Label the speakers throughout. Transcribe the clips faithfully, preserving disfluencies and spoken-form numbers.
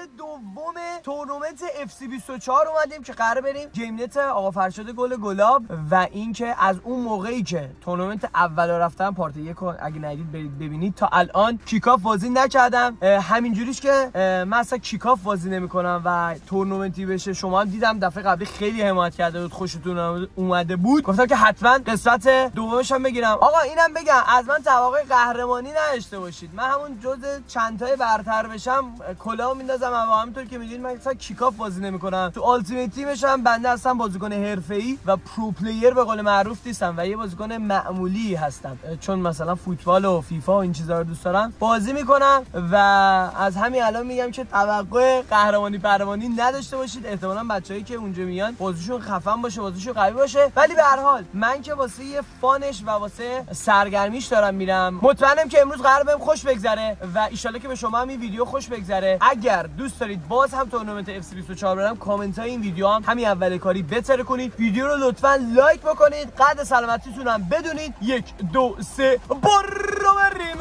Speaker 1: دوم تورنمنت اف سی بیست و چهار اومدیم که قرار بریم گیم نت آقا فرشاد گل گلاب و اینکه از اون موقعی که تورنمنت اول رفتم پارت یک رو اگه ندید برید ببینید تا الان کیکاف بازی نکردم. همینجوریش که من اصلا کیکاف بازی نمیکنم و تورنمنتی بشه شما هم دیدم دفعه قبلی خیلی حمایت کرده بود، خوشتون اومده بود، گفتم که حتما قسمت دومش هم بگیرم. آقا اینم بگم از من توقع قهرمانی نداشته باشید، من همون جزء چند تای برتر بشم کلاهو میندازم و همونطور که میدونید من اصلا کیکاف بازی نمیکنم. تو التیمیت تیمش هم بنده اصلا بازیکن حرفه‌ای و پرو پلیر به قول معروف نیستم و یه بازیکن معمولی هستم، چون مثلا فوتبال و فیفا و این چیزا رو دوست دارم بازی میکنم و از همین الان میگم که توقع قهرمانی قهرمانی نداشته باشید. احتمالاً بچه‌ای که اونجا میان بازیشون خفن باشه، بازیشون قوی باشه، ولی به هر حال من که واسه یه فانش و واسه سرگرمیش دارم میرم. مطمئنم که امروز قرار بهم خوش بگذره و ان شاءالله که به شما هم این ویدیو خوش بگذره. اگر دوست دارید باز هم تورنمنت اف سی بیست و چهار برم، کامنت های این ویدیو هم همین اول کاری بتره کنید، ویدیو رو لطفاً لایک بکنید، قد سلامتیتون هم بدونید. یک دو سه برو بریم.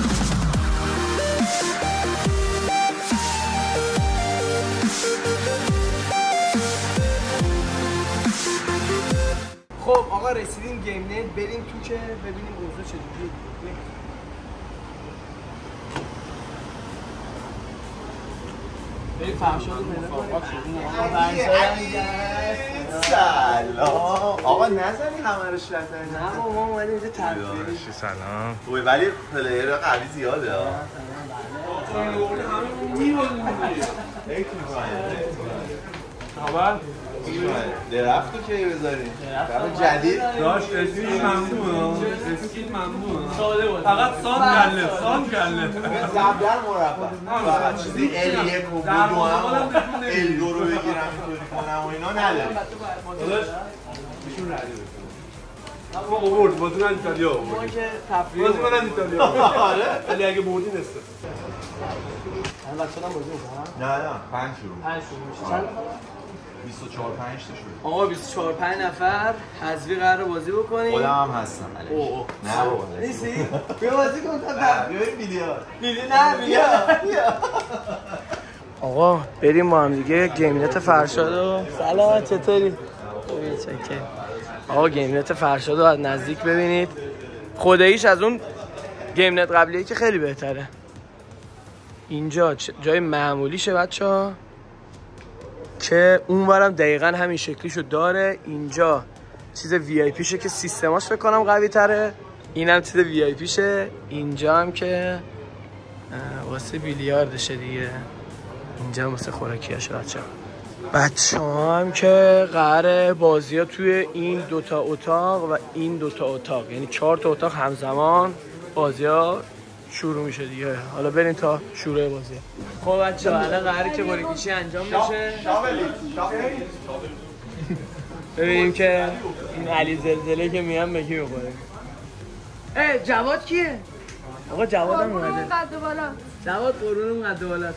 Speaker 1: خب آقا رسیدیم گیم نت، بریم تو که ببینیم اوضاع چجوریه. بریم فرشاد مسابقات شدیم.
Speaker 2: سلام آقا، نزنی همه رو شلت نزنی.
Speaker 1: نه بابا ما اومدیم اینجا تفریحی.
Speaker 2: سلام. خوبه ولی پلیر قوی زیاده ها.
Speaker 3: خبر؟
Speaker 2: درفت رو کی بذاریم؟ درفت جدید؟
Speaker 3: داشت اسکیل ممنون اسکیل ممنون فقط سان گله سان گله
Speaker 2: زبدر مربع فقط چیزی ال یک و دو هم ال دو رو بگیرم اینطوری کنم و اینا نداریم.
Speaker 3: داداش ایشون ردی بکنم ما آورد بازی من ایتالیا آورد
Speaker 1: ما که تفریح
Speaker 3: بازی من ایتالیا آره ولی اگه بردی نسته
Speaker 1: الان بچه‌ها هم بازی می‌کنن؟
Speaker 2: نه نه پنج شروع
Speaker 1: پنج شروع میشه. چند نفر؟
Speaker 2: بیست و چهار پنج تا شروع.
Speaker 1: آقا بیست و چهار پنج نفر حذفی قراره بازی بکنیم.
Speaker 2: خودم هم هستم.
Speaker 1: اوه
Speaker 2: نه بابا
Speaker 1: نیستی؟ بیا بازی کن تا
Speaker 2: بیا این بیلیارد.
Speaker 1: بیلی نه بیا بیا. آقا بریم با هم دیگه گیم نت فرشاد و سلام چطوری؟ خوبی چکه. آقا گیم نت فرشاد رو از نزدیک ببینید. خداییش از اون گیم نت قبلیه که خیلی بهتره. اینجا جای معمولیشه بچه‌ها که اونورم دقیقاً همین شکلیشو داره. اینجا چیز وی آی پیشه که سیستماش فکر کنم قوی تره، اینم چیز وی آی پیشه. اینجا هم که واسه بیلیاردشه دیگه، اینجا هم واسه خوراکیاشه بچه‌ها. بچه‌ها هم که قراره بازی‌ها توی این دوتا اتاق و این دوتا اتاق، یعنی چهار تا اتاق همزمان بازی‌ها شروع میشه دیگه. حالا بریم تا شروع بازی. خب بچه‌ها الان قراره که بریکیشی انجام بشه. ببینیم که این علی زلزله که میام به کی بخوره. ای جواد کیه؟ آقا جواد هم اومده.
Speaker 4: قد بالا.
Speaker 1: جواد قرون قد بالا.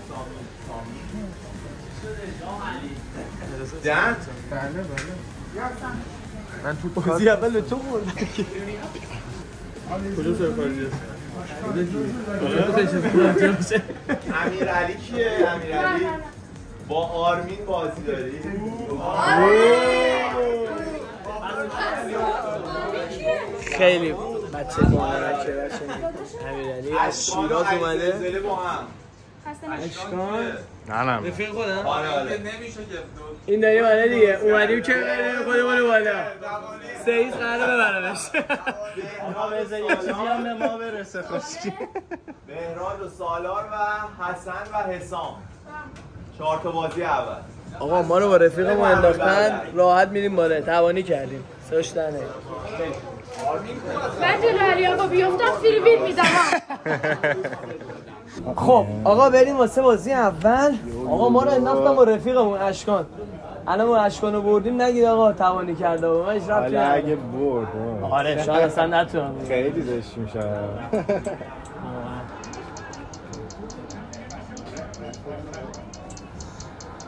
Speaker 2: دن؟
Speaker 1: بله بله. من تو بازی اول به تو خوردم که. کجا سرکاری هست؟
Speaker 2: امیرعلی کیه؟ امیرعلی با آرمین بازی داری؟
Speaker 1: خیلی بچه مبارکه بچه امیرعلی از شیراز اومده. اشکان
Speaker 3: نه نه
Speaker 1: رفیق خودم؟
Speaker 2: آره آره
Speaker 1: این داری بالا دیگه اومدیم که خودمون بالا سیز قراره ببرمش.
Speaker 2: ما بذار یه چیزی هم به ما برسه خوشی. بهراد و سالار و حسن و حسام چهار تا بازی اول.
Speaker 1: آقا ما رو با رفیقمون انداختن راحت میریم بالا، توانی کردیم سوش در نگه.
Speaker 4: من جلو علی آقا بیفتم فیلمین میدم.
Speaker 1: خب آقا بریم واسه بازی اول. آقا ما رو انداختن با رفیقمون اشکان. الان ما اشکانو بردیم نگید آقا توانی کرده و من اشراف
Speaker 5: حالا اگه برد
Speaker 1: آره شاید اصلا نتونم
Speaker 5: خیلی داشتیم شاید.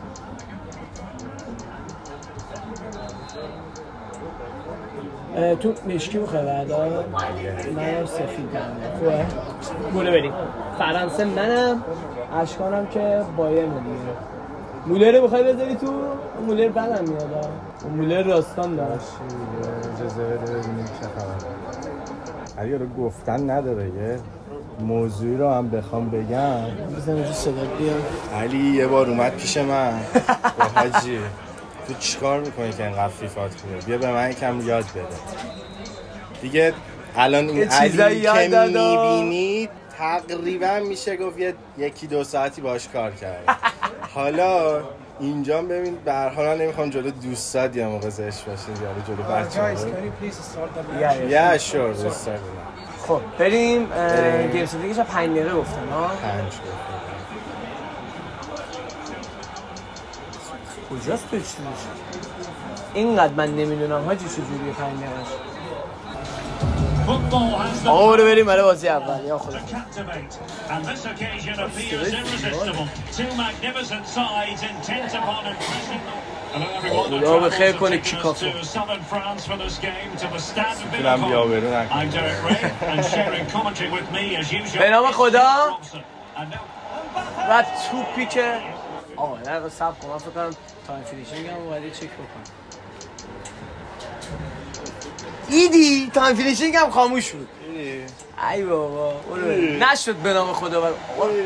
Speaker 1: تو مشکی بخواه بعدا منم سفید دارم خوبه؟ گوله بریم فرانسه منم اشکانم که بایر دیگه مولر رو بخوای بذاری تو؟ مولر بدم میاد مولر راستان داره
Speaker 5: اجازه بده ببینیم چه خبره علی رو گفتن نداره یه موضوعی رو هم بخوام بگم
Speaker 1: بزن اینجا صدا بیام
Speaker 5: علی یه بار اومد پیش من با حاجی تو چیکار میکنی که اینقدر فیفات خوبه بیا به من یکم یاد بده دیگه الان این علی که میبینید تقریبا میشه گفت یکی دو ساعتی باش کار کرده حالا اینجا ببین به هر حال نمیخوام جلو دوستات یه موقع زشت باشین یا جلو بچه‌ها یا شور دوستات
Speaker 1: خب بریم گیم سه دیگه پنج دقیقه گفتن ها
Speaker 5: پنج
Speaker 1: کجاست تو چی میشه اینقدر من نمیدونم حاجی چجوریه پنج دقیقه‌اش آقا برو بریم برای بازی اول یا خدا خدا به خیر کنه کیکافو
Speaker 5: میتونم بیا برو نکنم
Speaker 1: به نام خدا و توپی که آقا نه سب کن من فکر کنم تایم فینیشینگ هم باید چک بکنم ایدی تایم فینیشینگ هم خاموش بود ای بابا نشد به نام خدا بر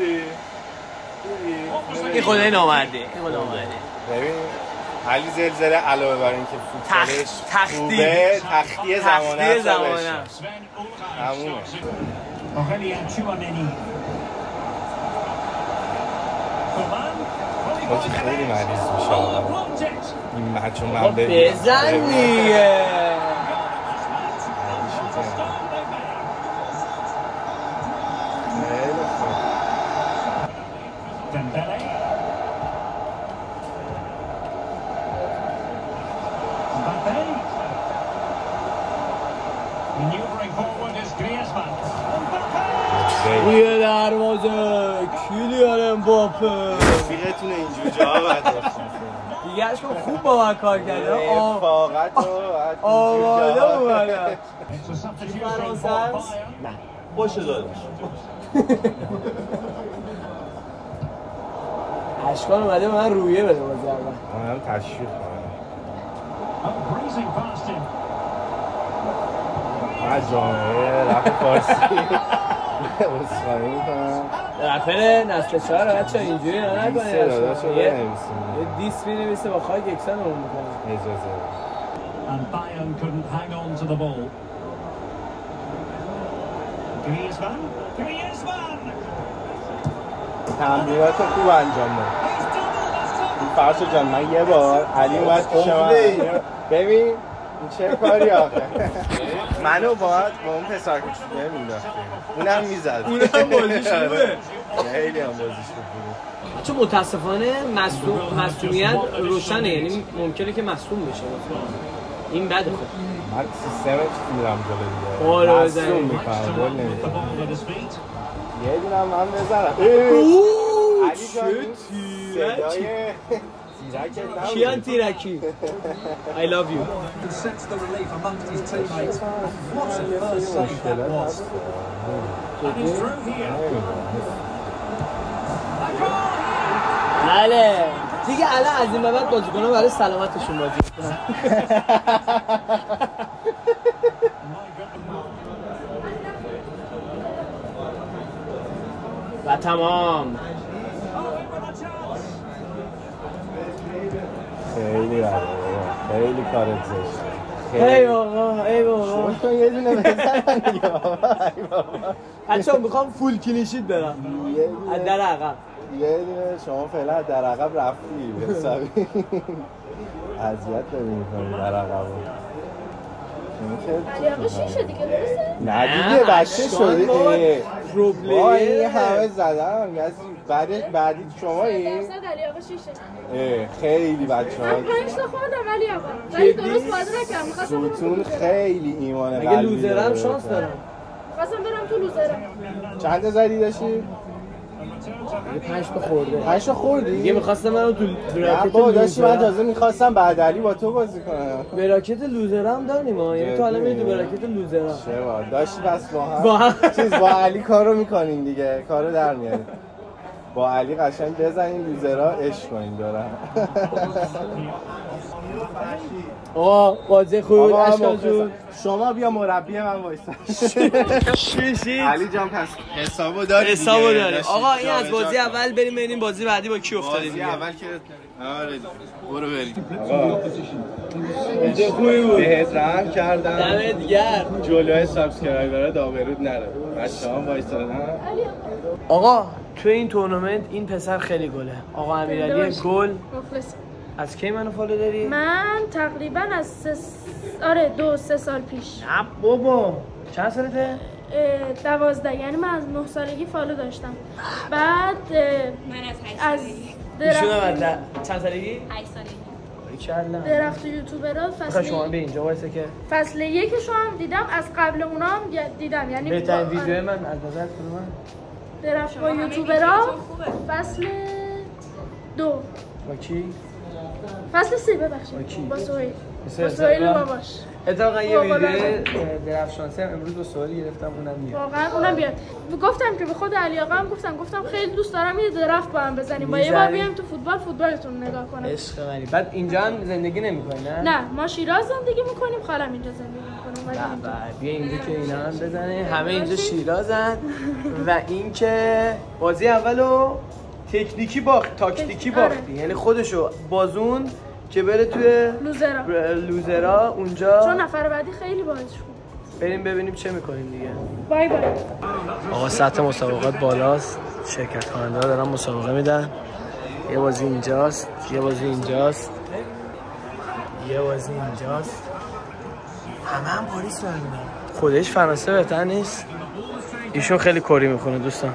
Speaker 1: این خدای نامرده این خدا نامرده
Speaker 5: ببین علی زلزله علاوه بر اینکه فوتبالش خوبه تختی زمانه
Speaker 1: تختی زمانه
Speaker 5: همونه باید خیلی مریض میشه این بچه من ببینم
Speaker 1: بزن دیگه روی دروازه کیلیان امباپه
Speaker 5: رفیقتونه اینجور جا باید
Speaker 1: دیگه اشکان خوب با من کار کرده
Speaker 5: رفاقت رو
Speaker 1: آماده اومده فرانسه هست؟
Speaker 2: نه باشه داداش
Speaker 1: اشکان اومده به من رویه بده بازی اول
Speaker 5: منم تشویق کنم من جامعه رفت فارسی اصخایی میکنم
Speaker 1: رفر نسل چهار بچه اینجوری نکنه
Speaker 5: یه
Speaker 1: دیس می نویسه با خواهی یکسان رو میکنه
Speaker 5: اجازه
Speaker 6: And Bayern couldn't hang on to the ball. Griezmann, Griezmann.
Speaker 5: تمرینات خوب انجام داد. این فرشو جان من یه بار علی اومد پیش من ببین این چه کاری آخه منو باید با اون پسر کوچولو مینداختیم اونم میزد
Speaker 1: اونم بازیش خوبه
Speaker 5: خیلی هم بازیش خوبه
Speaker 1: چون متاسفانه مصدومیت روشنه یعنی ممکنه که مصدوم بشه این بده خب
Speaker 5: من سیستم چیزی میرم جلو دیگه مصدوم میکنم گل نمیکنم یه دونم من بزنم علی جان صدای
Speaker 1: کیان تیرکی I love you بله دیگه الان از این به بعد بازیکن‌ها برای سلامتشون بازی می‌کنن و تمام
Speaker 5: خیلی بده خیلی کارت زشته
Speaker 1: ای بابا ای بابا
Speaker 5: شما یه دونه بزن دیگه بابا ای بابا
Speaker 1: بچه‌ها میخوام فول کلینشیت برم از در عقب
Speaker 5: یه دونه شما فعلا در عقب رفتی حسابی اذیت داری می‌کنی در عقب
Speaker 4: علی آقا شیشه دیگه درسته؟
Speaker 5: نه دیگه بچه شده
Speaker 1: پروبلم
Speaker 5: این همه زدن بعد بعدی شما این
Speaker 4: درصد علی آقا شیشه
Speaker 5: خیلی بچه‌ها
Speaker 4: من پنج تا خوردم علی آقا ولی درست بازی نکردم می‌خواستم
Speaker 5: ستون خیلی ایمان قلبی
Speaker 1: اگه لوزرم شانس دارم
Speaker 4: می‌خواستم برم تو لوزرم
Speaker 5: چند تا زدی داشتی؟
Speaker 1: پنج تا خورده.
Speaker 5: پنج تا خوردی؟
Speaker 1: دیگه می‌خواستم منو تو براکت
Speaker 5: با داشتی من
Speaker 1: لوزر.
Speaker 5: تازه می‌خواستم بعد علی با تو بازی کنم.
Speaker 1: براکت لوزر هم داریم ها. یعنی تو الان میری تو براکت لوزر ها.
Speaker 5: چه بار داشتی بس با هم.
Speaker 1: با هم
Speaker 5: چیز با علی کارو می‌کنین دیگه. کارو در میارید. با علی قشنگ بزنین لوزرها عشق کنین دارم.
Speaker 1: آقا بازی خوب اشکال جون.
Speaker 5: شما بیا مربی من وایسا. علی جان پس حسابو داری دیگه.
Speaker 1: حسابو داری. آقا این از بازی اول بریم ببینیم بازی بعدی با کی افتادیم
Speaker 5: بازی
Speaker 1: دیگه.
Speaker 5: اول که آره برو بریم.
Speaker 1: اینجا خوبی بود.
Speaker 5: بهت رحم کردم.
Speaker 1: دمت گرم.
Speaker 5: جلوی سابسکرایبرها داورود نره. بچه‌ها وایسادن.
Speaker 1: آقا تو این تورنمنت این پسر خیلی گله. آقا امیرعلی گل.
Speaker 4: مخلص.
Speaker 1: از کی منو فالو داری؟
Speaker 4: من تقریبا از سه س... آره دو سه سال پیش
Speaker 1: نه بابا چند سالته؟
Speaker 4: اه، دوازده یعنی من از نه سالگی فالو داشتم بعد اه،
Speaker 7: من از
Speaker 4: از
Speaker 7: هشت
Speaker 1: ایشون
Speaker 4: درخت
Speaker 1: هم چند سالگی؟
Speaker 7: هشت سالگی.
Speaker 1: باریکلا.
Speaker 4: درخت یوتیوبرها
Speaker 1: بخواه شما
Speaker 4: فصل
Speaker 1: به اینجا وایسه که
Speaker 4: فصل یکشو هم دیدم از قبل اونا هم دیدم یعنی
Speaker 1: بهترین
Speaker 4: با-
Speaker 1: ویدیو من از نظر کدومه؟
Speaker 4: درخت با یوتیوبرها فصل دو
Speaker 1: با کی؟
Speaker 4: فصل سه
Speaker 1: با کی؟
Speaker 4: ببخشید با سهیل
Speaker 1: مثل
Speaker 4: با سهیل
Speaker 1: ازدواج؟
Speaker 4: باباش
Speaker 1: اتفاقا یه
Speaker 4: فوق
Speaker 1: ویدیو
Speaker 4: العاده.
Speaker 1: درفت شانسی هم امروز با سوالی گرفتم اونم میاد.
Speaker 4: واقعا اونم بیاد گفتم که به خود علی آقا هم گفتم گفتم خیلی دوست دارم یه درفت با هم بزنیم با یه بار
Speaker 1: می‌زنی؟
Speaker 4: بیایم تو فوتبال فوتبالتون نگاه کنم
Speaker 1: عشق منی. بعد اینجا هم زندگی نمی‌کنی نه؟
Speaker 4: نه ما شیراز زندگی میکنیم خالم اینجا زندگی میکنیم ولی
Speaker 1: نه
Speaker 4: اینجا.
Speaker 1: بابا بیا اینجا که اینا هم بزنه همه اینجا شیرازن و اینکه بازی اولو تکنیکی باخت تاکتیکی
Speaker 4: آره.
Speaker 1: باختی یعنی خودشو بازون که بره توی
Speaker 4: لوزرا
Speaker 1: لوزرا اونجا
Speaker 4: چون نفر بعدی خیلی باعث شد
Speaker 1: بریم ببینیم چه میکنیم دیگه.
Speaker 4: بای بای
Speaker 1: آقا سطح مسابقات بالاست، شرکت کننده ها دارن مسابقه میدن. یه بازی اینجاست، یه بازی اینجاست، یه بازی اینجاست. همه هم پاریس برمیدن. خودش فرانسه بهتر نیست. ایشون خیلی کری میخونه دوستان.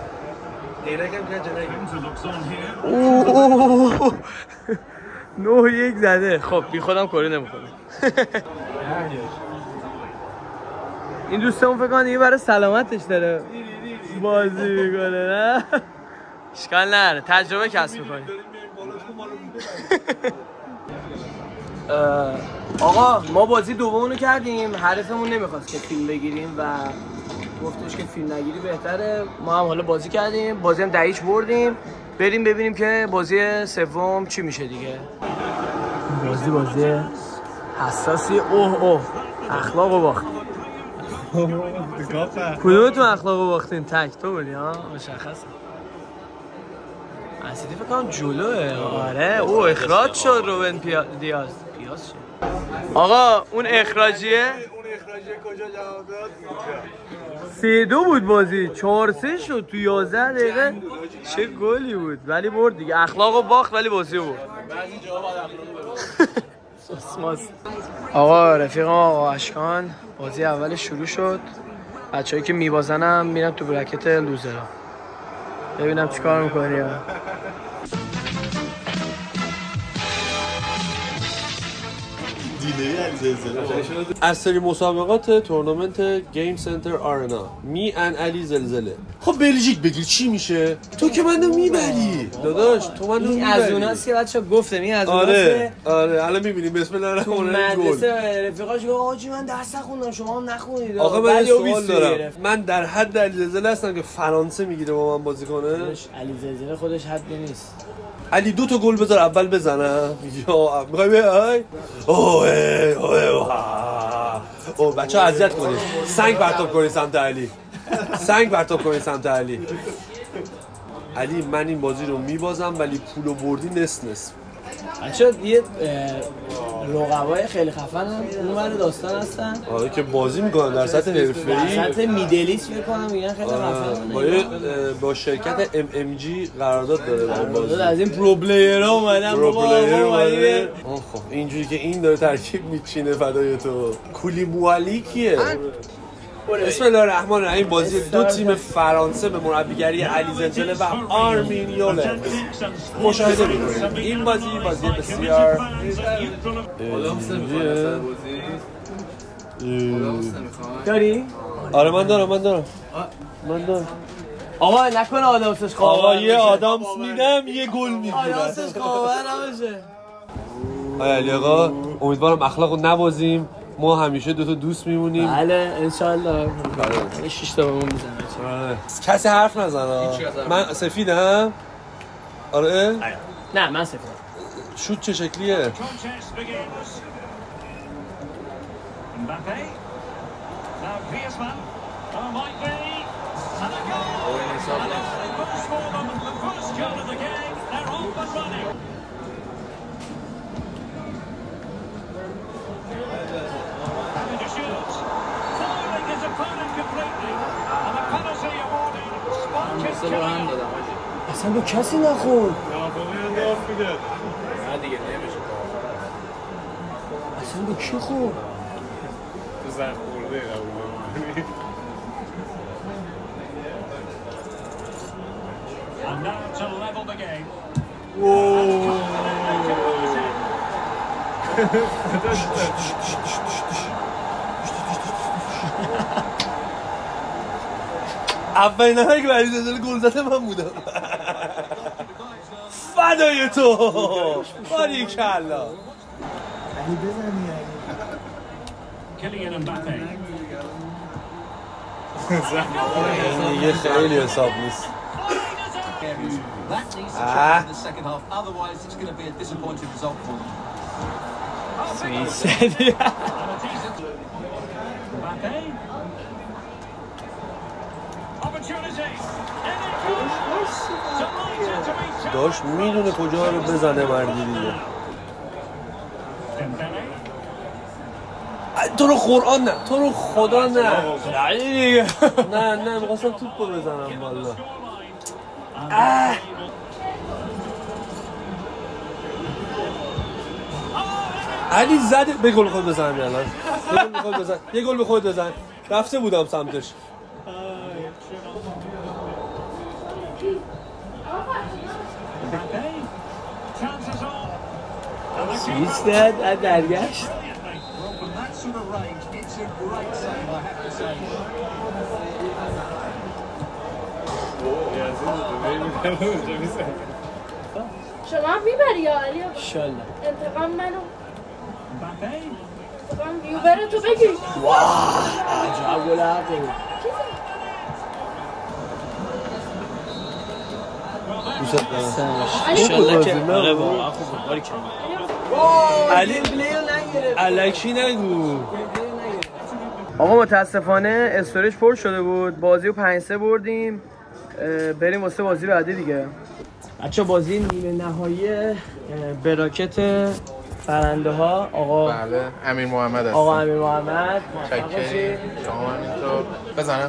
Speaker 1: اوه نه یک زده. خب بی خودم کری نمیخونه. این دوستمون فکر کنم دیگه برای سلامتش داره بازی میکنه نه؟ اشکال نداره تجربه کسب میکنیم. آقا ما بازی دومونو کردیم حریفمون نمیخواست که فیلم بگیریم و گفتش که فیلم نگیری بهتره. ما هم حالا بازی کردیم بازی هم دهیچ بردیم. بریم ببینیم که بازی سوم چی میشه دیگه. بازی بازی حساسی. اوه اوه اخلاقو باخت. کدومتون اخلاقو باختین؟ تک تو بودی ها مشخصه. اسیدی فکر کنم جلوه. آره او اخراج شد روبن پیا... دیاز پیاز شد. آقا اون اخراجیه
Speaker 2: اون اخراجیه کجا جواب داد؟
Speaker 1: سه دو بود بازی چهار سه شد تو یازده دقیقه. چه گلی بود ولی برد دیگه. اخلاقو باخت ولی بازی برد.
Speaker 2: بعضی جاها باید اخلاقو بره.
Speaker 1: آقا رفیقم آقا اشکان بازی اول شروع شد. بچه‌ای که میبازن هم میرن تو برکت لوزرها. ببینم چیکار می‌کنی.
Speaker 3: از سری مسابقات تورنمنت گیم سنتر آرنا می ان علی زلزله.
Speaker 5: خب بلژیک بگیر چی میشه؟ تو که منو میبری.
Speaker 3: داداش تو منو
Speaker 1: این از اوناست که بچه‌ها گفتم این از اوناست
Speaker 3: آره
Speaker 1: که
Speaker 3: آره الان می‌بینیم بسم الله
Speaker 1: تو
Speaker 3: الرحمن الرحیم گل.
Speaker 1: مدرسه رفیقاش گفت آجی من درس نخوندم شما هم نخونید.
Speaker 3: آقا من
Speaker 1: ولی
Speaker 3: یه
Speaker 1: او
Speaker 3: سوال
Speaker 1: بیست
Speaker 3: دارم.
Speaker 1: گرفت.
Speaker 3: من در حد علی زلزله هستم که فرانسه میگیره با من بازی کنه.
Speaker 1: علی زلزله خودش حدی نیست.
Speaker 3: علی دو تا گل بذار اول بزنم. یا میخوای بیای؟ اوه اوه اوه بچه‌ها اذیت کنید. سنگ پرتاب کنید سمت علی. سنگ پرتاب کنید سمت علی. علی من این بازی رو میبازم ولی پولو بردی نصف نصف.
Speaker 1: بچه‌ها یه رقبای خیلی خفن هم اون ور داستان هستن.
Speaker 3: آره که بازی میکنن در سطح حرفه‌ای.
Speaker 1: در سطح میدلیست فکر کنم میگن خیلی خفن.
Speaker 3: با یه با شرکت ام ام جی قرارداد داره برای بازی.
Speaker 1: از این پرو پلیرها اومدن
Speaker 3: پرو
Speaker 1: بابا
Speaker 3: پلیر
Speaker 1: اومدیم.
Speaker 3: خب اینجوری که این داره ترکیب میچینه فدای تو. کولی موالی کیه؟ بسم الله الرحمن الرحیم. بازی دو تیم فرانسه به مربیگری علی زلزله و آرمین یولنت مشاهده می‌کنید. این بازی بازی بسیار
Speaker 1: داری؟
Speaker 3: آره من دارم من دارم من دارم
Speaker 1: آقا نکنه آدامسش خواهر
Speaker 3: آقا یه آدامس میدم یه گل میگیرم.
Speaker 1: آدامسش خواهر نباشه.
Speaker 3: آیا علی آقا امیدوارم اخلاقو نبازیم، ما همیشه دو تا دوست میمونیم.
Speaker 1: بله انشالله. بله شش تا بهمون میزنه.
Speaker 3: کسی حرف نزنه. من سفیدم. آره؟
Speaker 1: نه من سفیدم.
Speaker 3: شوت چه شکلیه؟
Speaker 1: اصلا به کسی نخورد.
Speaker 5: نه دیگه نمیشه.
Speaker 1: اصلا به کی خورد؟
Speaker 5: تو زن خورده قبول.
Speaker 6: And now to level the game.
Speaker 3: اولین نفر که برای زلزله گل زده من بودم. فدای تو باریکلا.
Speaker 6: Kylian Mbappe.
Speaker 3: دیگه خیلی حساب نیست.
Speaker 8: That needs to change in the second half. Otherwise, it's going to be a disappointing result for them.
Speaker 6: Mbappe. Opportunity.
Speaker 3: داشت میدونه کجا رو بزنه مردی دیگه. تو رو قرآن نه، تو رو خدا نه. نه نه میخواستم توپ رو بزنم والا. علی زده به گل خود بزنم الان. یه گل به خود بزن. یه گل به خود بزن. رفته بودم سمتش.
Speaker 1: سویس داد درگشت.
Speaker 4: شما هم میبری یا علی آقا؟
Speaker 1: انشالله.
Speaker 4: انتقام منو انتقام یوبر تو بگیر.
Speaker 1: واه عجب گل حقی.
Speaker 3: دوست دارم.
Speaker 1: انشالله که آره واقعا خوب باری کنم.
Speaker 3: علی الکی نگو.
Speaker 1: آقا متاسفانه استوریج پر شده بود. بازی رو پنج سه بردیم. بریم واسه بازی بعدی دیگه. بچه بازی نیمه نهایی براکت برنده ها آقا
Speaker 5: بله امیر محمد هست.
Speaker 1: آقا امیر محمد
Speaker 5: چکری شما هم اینطور بزنم.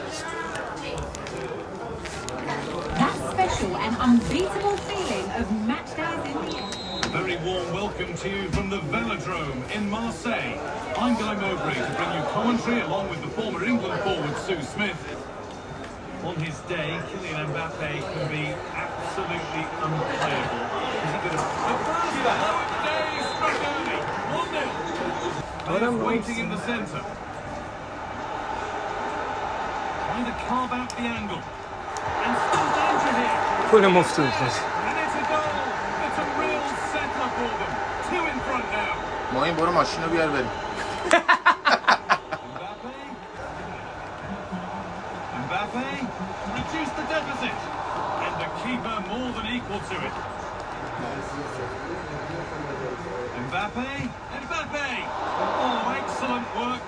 Speaker 9: That special and unbeatable feeling of match days in the end.
Speaker 6: A very warm welcome to you from the Velodrome in Marseille. I'm Guy Mowbray to bring you commentary along with the former England forward Sue Smith. On his day, Kylian Mbappe can be absolutely unplayable. Is he going to... Oh, day struck early. one nil. Players waiting in the centre. Trying to carve out the angle. And still danger here.
Speaker 1: پول مفتوح
Speaker 6: And it's a goal. It's a real setter for them. Two in front now.
Speaker 5: ما این برو ماشین رو بیار بریم.
Speaker 6: Mbappe reduced the deficit, and the keeper more than equal to it. Mbappe, Mbappe! Oh, excellent work.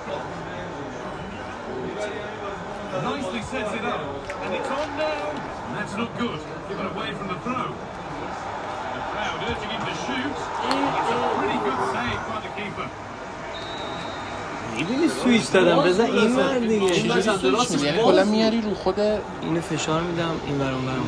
Speaker 6: Nicely sets it up, and it's on now. And that's not good, given away from the throw. The crowd urging him to shoot. It's a pretty good save by the keeper.
Speaker 1: میبینی سویچ دادم بزن این ور دیگه.
Speaker 5: چجوری سویچ میدی؟ یعنی کلا میاری رو خود
Speaker 1: اینو فشار میدم این ور اون ور.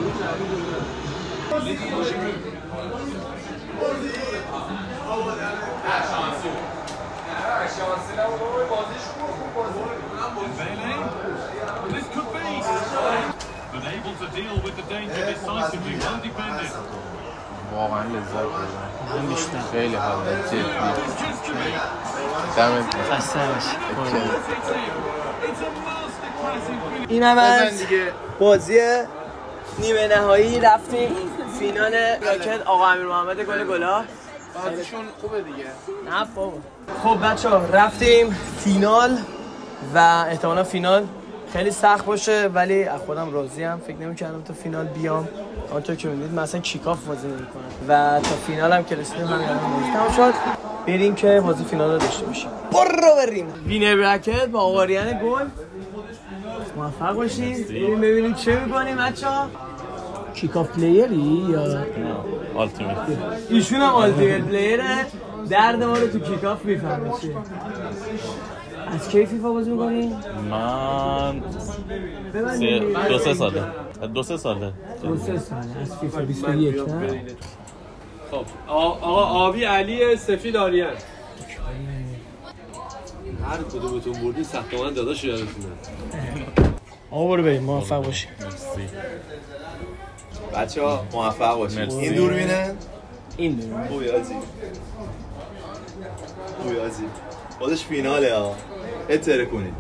Speaker 6: This could be. But able to deal with the danger decisively, well defended.
Speaker 5: واقعا لذت بردم.
Speaker 1: من بیشتر.
Speaker 5: خیلی حال داد جدی. دمت گرم.
Speaker 1: خسته نباشی.
Speaker 6: It's a masterclass
Speaker 1: این هم از بازی نیمه نهایی رفتیم فینال راکت آقا امیر محمد گل گلا.
Speaker 5: بازیشون خوبه دیگه.
Speaker 1: نه بابا. خب بچه‌ها رفتیم فینال و احتمالا فینال خیلی سخت باشه ولی از خودم راضیم. فکر نمی‌کردم تا فینال بیام. همونطور که می‌بینید من اصلا کیک آف بازی نمی‌کنم و تا فینال هم که رسیدیم همین الان بازی تموم شد. بریم که بازی فینال رو داشته باشیم. برو بریم. وینر براکت با آقاریان گل. موفق باشین. بریم ببینیم چه می‌کنیم بچه‌ها. کیک آف پلیری یا
Speaker 10: آلتیمیت؟
Speaker 1: ایشون هم آلتیمیت پلیره. درد ما رو تو کیک آف میفهمه چیه. از کی فیفا بازی می‌کنی؟
Speaker 10: من سه دو سه ساله. دو سه ساله.
Speaker 1: دو سه ساله از فیفا بیست و یک نه؟
Speaker 3: خب آقا آبی علی سفید آریان. هر کدومتون بردی سختمان داداش یادتونه.
Speaker 1: آقا برو بریم موفق باشیم.
Speaker 2: بچه‌ها موفق باشید. این دوربینه؟
Speaker 1: این دوربینه.
Speaker 2: خوبی آجی. خوبی آجی. بازش فیناله ها. اتره کنید.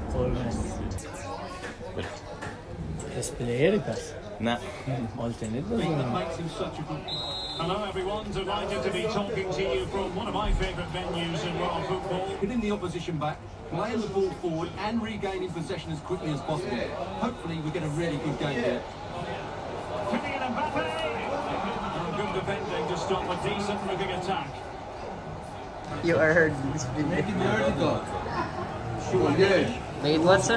Speaker 1: اس پلیری پس.
Speaker 2: نه.
Speaker 1: آلترنیت بازی کنیم.
Speaker 6: Hello everyone, delighted to be talking to you from one of my favourite venues in world football.
Speaker 8: Getting the opposition back, playing the ball forward and regaining possession as quickly as possible. Hopefully we get a really good game here.
Speaker 6: Kylian Mbappe! Good defending to stop a decent looking attack.
Speaker 1: You are heard this video.
Speaker 8: Sure, yeah.
Speaker 1: Make it what, sir?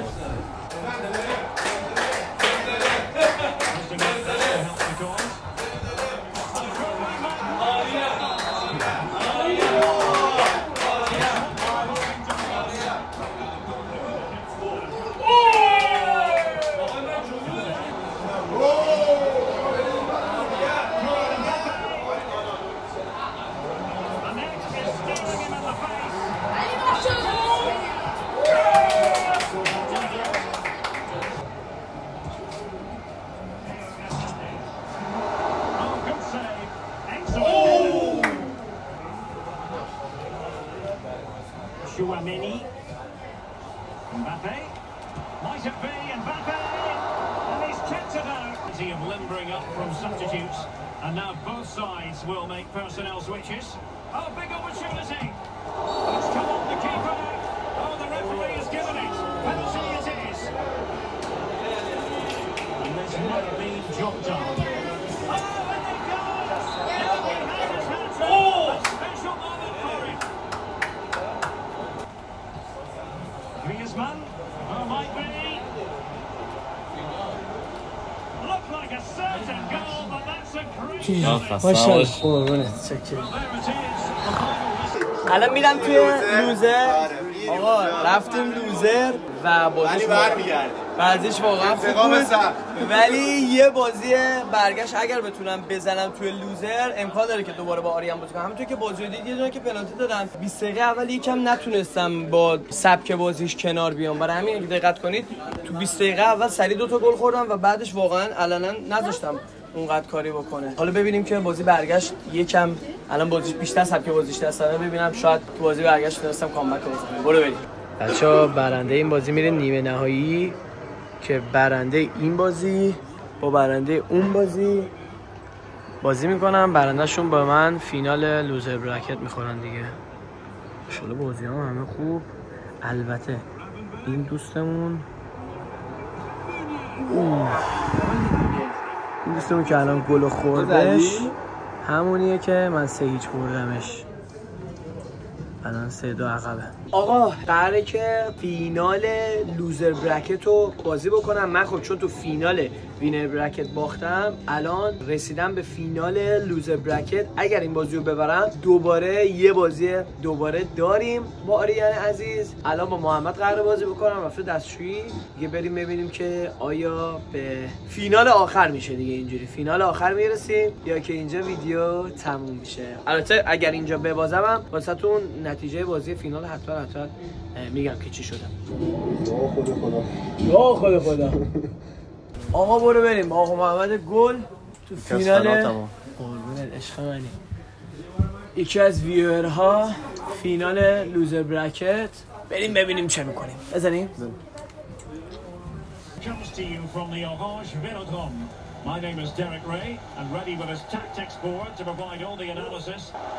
Speaker 6: Chouameni. Mbappe. Might it be Mbappe? And he's kept it out. Of limbering up from substitutes. And now both sides will make personnel switches. Oh, big opportunity. It's come on the keeper. Oh, the referee has given it. Penalty it is. And this might have been job done. Oh, and it goes! Now we have a chance. Oh! A special moment for him. Griezmann, oh, might be. Looked like a certain goal, but that's a great.
Speaker 1: ماشاءالله قربونت چکر. الان میرم توی لوزر. آقا رفتیم لوزر و بازیش بازیش واقعا خوب بود ولی یه بازی برگشت اگر بتونم بزنم توی لوزر امکان داره که دوباره با آریان بازی کنم. همونطور که بازی دید یه دونه که پنالتی دادم بیست دقیقه اول یکم نتونستم با سبک بازیش کنار بیام. برای همین اگه دقت کنید تو بیست دقیقه اول سری دو تا گل خوردم و بعدش واقعا علنا نذاشتم اونقدر کاری بکنه. حالا ببینیم که بازی برگشت یکم الان بازیش بیشتر سبک بازیش دستم ببینم شاید تو بازی برگشت تونستم کامبک بزنم. برو بریم. بچه‌ها برنده این بازی میره نیمه نهایی که برنده این بازی با برنده اون بازی بازی میکنم. برندهشون با من فینال لوزر براکت میخورن دیگه. انشالله بازی هم همه خوب. البته این دوستمون اوه. این دوستمون که الان گل خوردش همونیه که من سه هیچ بردمش. الان سه دو عقبه. آقا قراره که فینال لوزر برکت رو بازی بکنم. من خب چون تو فینال وینر برکت باختم الان رسیدم به فینال لوزر برکت. اگر این بازی رو ببرم دوباره یه بازی دوباره داریم با آریان عزیز. الان با محمد قراره بازی بکنم رفته دستشویی دیگه. بریم ببینیم که آیا به فینال آخر میشه دیگه. اینجوری فینال آخر میرسیم یا که اینجا ویدیو تموم میشه. البته اگر اینجا ببازم واسهتون نتیجه بازی فینال حتما حتما میگم که چی شده.
Speaker 2: یا خدا خدا
Speaker 1: یا خدا خدا. آقا برو بریم. آقا محمد گل تو فینال قربونت عشق منی. یکی از ویورها فینال لوزر برکت. بریم ببینیم چه میکنیم. بزنیم
Speaker 6: comes to you from the Orange Velodrome. My name is Derek Ray, and ready with his tactics board to provide all the analysis.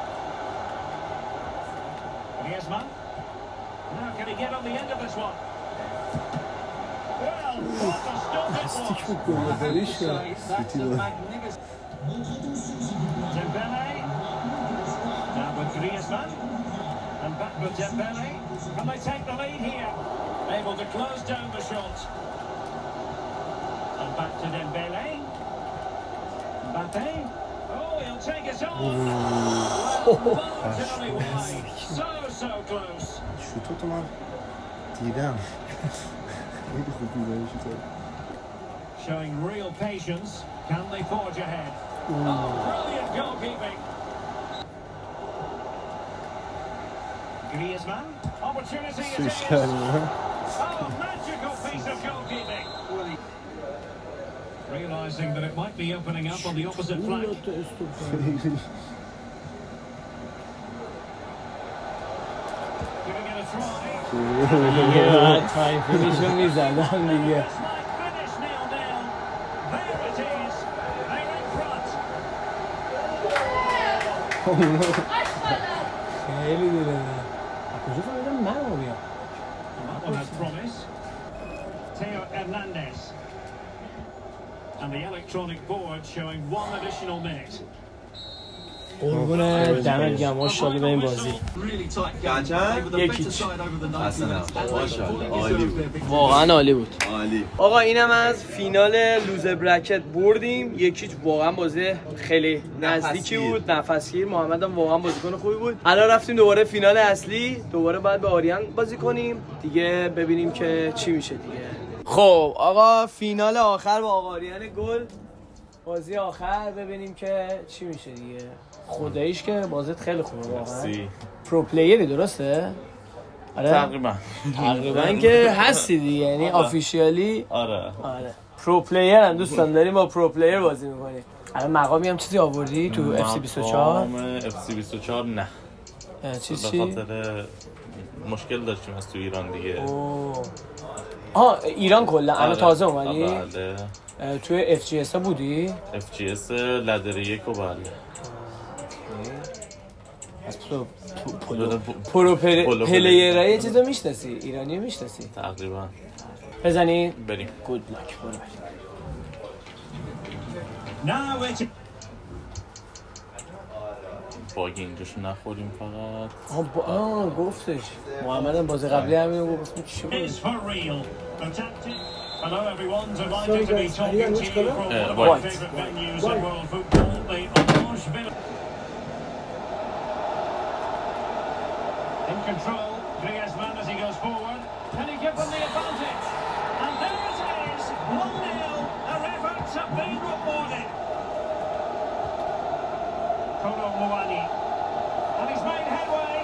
Speaker 6: Griezmann. Now can he get on the end of this one? Well, what a stop it was!
Speaker 8: That's a magnificent...
Speaker 6: Dembele. Now with Griezmann. And back with Dembele. Can they take the lead here? Able to close down the shot. And back to Dembele. Mbappe. Oh, he'll take it off. Well, marginally wide. So, so close.
Speaker 5: شوتو تو من دیدم. خیلی خوب دیدم شوتو.
Speaker 6: Showing real patience. Can they forge ahead? Oh, brilliant goalkeeping. Griezmann. Opportunity is his. Oh, magical piece of goalkeeping. Realising that it might be opening up on the opposite flank. Giving it a try.
Speaker 1: Yeah, try finish him is a long
Speaker 6: Finish nil nil. There it is. They're in front.
Speaker 1: خیلی دیره کجا فهمیدم من رو بیام
Speaker 6: That one has promise. Theo Hernandez. And the electronic board showing one additional minute.
Speaker 1: قربونه دمت گرم ماشاءالله به این بازی یکیچ واقعا عالی بود. آقا اینم از فینال لوزر برکت بردیم یکیچ. واقعا بازی خیلی نزدیکی بود، نفسگیر. محمد هم واقعا بازیکن خوبی بود. الان رفتیم دوباره فینال اصلی، دوباره باید به آریان بازی کنیم دیگه، ببینیم که چی میشه دیگه. خب آقا فینال آخر با آقا آریان گل، بازی آخر ببینیم که چی میشه دیگه. خداییش که بازیت خیلی خوبه واقعا. پرو پلیری درسته؟ آره
Speaker 10: تقریبا
Speaker 1: تقریبا که هستی دیگه، یعنی آفیشیالی.
Speaker 10: آره
Speaker 1: آره پرو پلیر هم دوستان داریم، با پرو پلیر بازی میکنیم. الان مقامی هم چیزی آوردی تو اف سی بیست و چهار؟
Speaker 10: مقام اف سی بیست و چهار نه.
Speaker 1: چی چی؟
Speaker 10: به خاطر مشکل داشتیم از تو ایران دیگه.
Speaker 1: اوه آه ایران کلا الان تازه اومدی؟
Speaker 10: بله.
Speaker 1: توی اف جی اس بودی؟
Speaker 10: اف جی اس لدر یک و بله.
Speaker 1: از پرو پرو پلیرهای یه چیزا میشناسی؟ ایرانی میشناسی؟
Speaker 10: تقریبا.
Speaker 1: بزنی؟
Speaker 10: بریم.
Speaker 1: گود لک برو.
Speaker 10: باگ اینجاشو نخوریم فقط.
Speaker 1: آه با... آه گفتش محمد هم بازی قبلی همینو گفت چی بود؟
Speaker 6: Hello everyone, delighted to be talking to you from one of my favourite venues in world football, the Orange Villa. In control, Griezmann as he goes forward. Can he give them the advantage? And there it is, one nil. Their efforts have been rewarded. Kolo Muani. And he's made headway.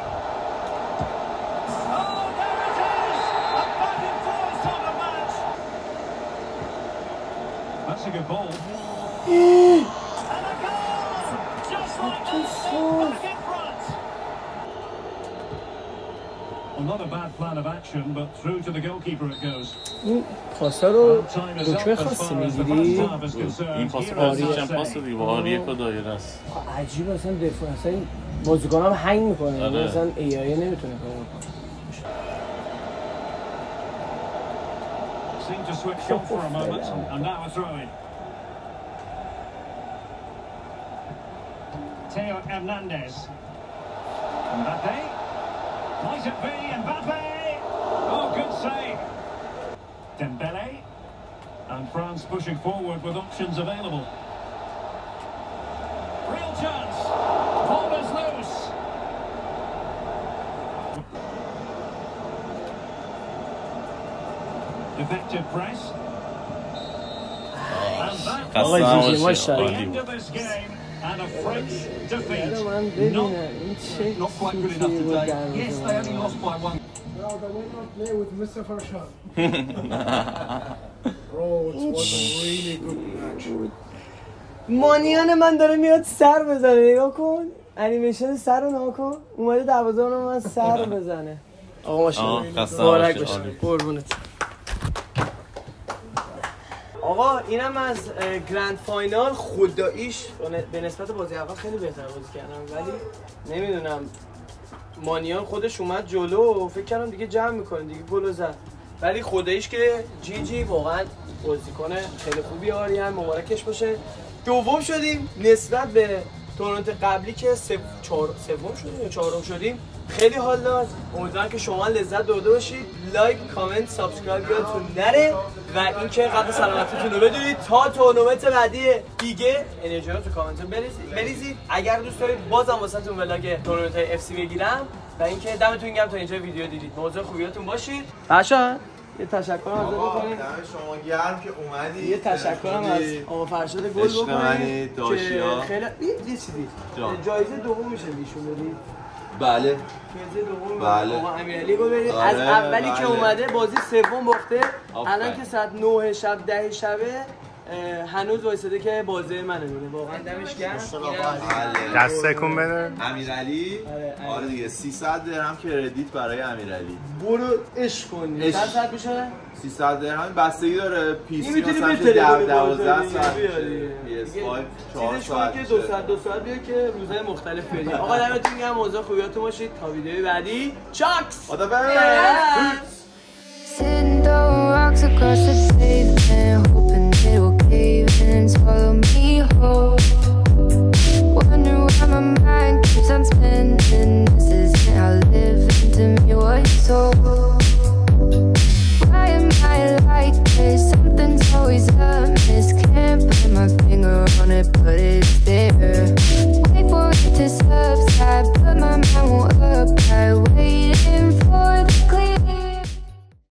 Speaker 6: Oh, there it is! A back and forth sort of match. That's a good ball. And a goal! Just like that, back in front. Well, not a bad plan of action, but through to the goalkeeper it goes.
Speaker 1: این پاسا رو دکمه خاصی میگیری؟
Speaker 10: این پاس بازی چند پاس دیوار یک و دایره است.
Speaker 1: عجیب اصلا دفاع اصلا بازیکن هم هنگ میکنه، اصلا ای آی نمیتونه کار بکنه.
Speaker 6: Seemed to switch off for a moment, and now a throw in. Theo Hernandez. Mbappe. Might it be Mbappe? Oh, good save. Dembele. And France pushing forward with options available. Real chance. Ball is loose. Effective press. And that's the end of this game. And a French defeat. Not, not quite good enough today. Yes, they only lost by one.
Speaker 11: No, they went on play with Mister Farshan. Bro, it was a really good match.
Speaker 1: مانیان من داره میاد سر بزنه، نگاه کن انیمیشن سر رو نگاه کن، اومده دروازه رو من سر بزنه. آقا ماشاءالله مبارک باشه قربونت. آقا اینم از گرند فاینال. خداییش به نسبت بازی اول خیلی بهتر بازی کردم، ولی نمیدونم مانیان خودش اومد جلو و فکر کردم دیگه جمع میکنه دیگه گل زد، ولی خداییش که جی جی واقعا بازیکن خیلی خوبی. آریان مبارکش باشه. دوم شدیم نسبت به تورنمنت قبلی که سوم سوم شدیم یا چهارم شدیم. خیلی حال داد. امیدوارم که شما لذت برده باشید. لایک، کامنت، سابسکرایب یادتون نره و اینکه قدر سلامتیتون رو بدونید تا تورنمنت بعدی دیگه انرژی رو تو کامنت بریزید. اگر دوست دارید بازم واسهتون ولاگ تورنمنت های اف سی بگیرم و اینکه دمتون گرم تا اینجا ویدیو دیدید. موضوع خوبیاتون باشید. باشا یه تشکرم از بکنید.
Speaker 2: دم شما گرم که اومدید.
Speaker 1: یه تشکرم از آقا فرشاد گل بکنید که خیلی یه چیزی جایزه دوم میشه نشون بدید.
Speaker 2: بله.
Speaker 1: جایزه دوم
Speaker 2: بله.
Speaker 1: آقا امیرعلی گل بدید. از اولی بله. که اومده بازی سوم باخته. الان که ساعت نه شب ده شبه هنوز وایساده که بازی منو میبینه. واقعا دمش گرم.
Speaker 5: دست تکون بده.
Speaker 2: امیرعلی آره دیگه سیصد درهم کردیت برای امیرعلی.
Speaker 1: برو عشق کن. چند ساعت میشه؟
Speaker 2: سیصد درهم بستگی داره. پی سی
Speaker 1: مثلا دوازده ساعت پی اس پنج چهار ساعت که دو ساعت دو ساعت بیا که روزهای مختلف بیاریم. آقا دمتون گرم. موضوع خوبیاتون باشید تا ویدیوی بعدی. چاکس.
Speaker 2: خدافظ.
Speaker 12: Sitting throwing rocks across the pavement, hoping it'll cave in and swallow me whole. Wonder why my mind keeps on spinning. This isn't how living to me was told. Why am I like this? Something's always amiss. Can't put my finger on it, but